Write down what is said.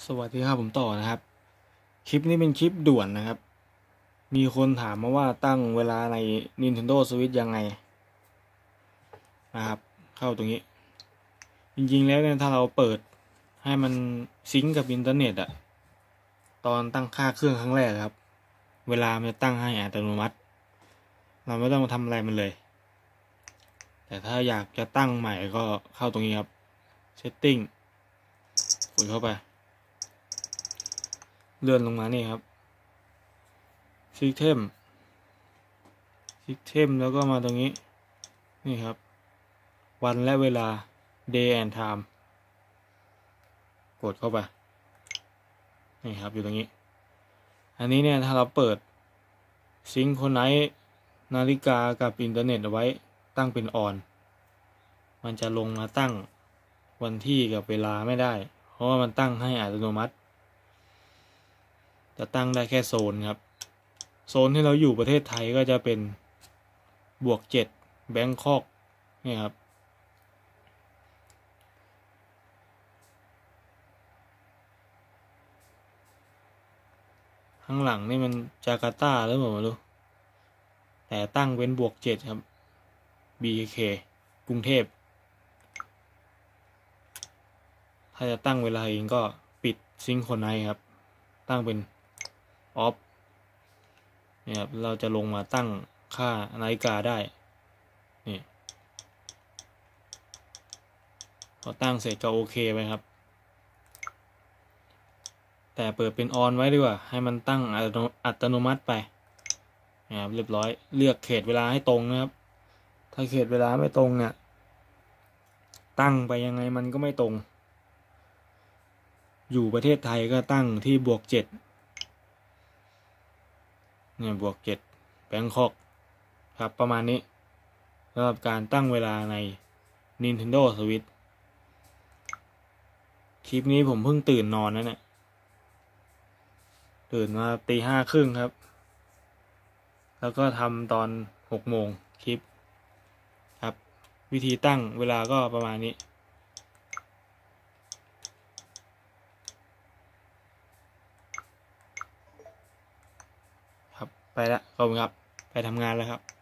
สวัสดีครับผมต่อนะครับคลิปนี้เป็นคลิปด่วนนะครับมีคนถามมาว่าตั้งเวลาใน Nintendo Switch ยังไงนะครับเข้าตรงนี้จริงๆแล้วเนี่ยถ้าเราเปิดให้มันซิงก์กับอินเทอร์เน็ตอะตอนตั้งค่าเครื่องครั้งแรกครับเวลามันจะตั้งให้อัตโนมัติเราไม่ต้องทำอะไรมันเลยแต่ถ้าอยากจะตั้งใหม่ก็เข้าตรงนี้ครับ Setting กดเข้าไปเลื่อนลงมานี่ครับSystem แล้วก็มาตรงนี้นี่ครับวันและเวลา day and time กดเข้าไปนี่ครับอยู่ตรงนี้อันนี้เนี่ยถ้าเราเปิดซิงค์โครไนท์นาฬิกากับอินเทอร์เน็ตเอาไว้ตั้งเป็นออนมันจะลงมาตั้งวันที่กับเวลาไม่ได้เพราะว่ามันตั้งให้อัตโนมัติจะตั้งได้แค่โซนครับโซนที่เราอยู่ประเทศไทยก็จะเป็น+7แบงคอกนี่ครับข้างหลังนี่มันจาการ์ตาหรือเปล่าไม่รู้แต่ตั้งเป็น+7ครับ BKK กรุงเทพถ้าจะตั้งเวลาเองก็ปิดซิงค์โครไนท์ครับตั้งเป็นออฟเนี่ยครับเราจะลงมาตั้งค่านาฬิกาได้นี่พอตั้งเสร็จก็โอเคไปครับแต่เปิดเป็นออนไว้ดีกว่าให้มันตั้งอัตโนมัติไปนะครับเรียบร้อยเลือกเขตเวลาให้ตรงนะครับถ้าเขตเวลาไม่ตรงเนี่ยตั้งไปยังไงมันก็ไม่ตรงอยู่ประเทศไทยก็ตั้งที่+7เนี่ย+7แบงคอกครับประมาณนี้สำหรับการตั้งเวลาใน Nintendo Switch คลิปนี้ผมเพิ่งตื่นนอนนะเนี่ยตื่นมาตี 5:30ครับแล้วก็ทำตอน6 โมงคลิปครับวิธีตั้งเวลาก็ประมาณนี้ครับไปละขอบคุณครับไปทำงานแล้วครับ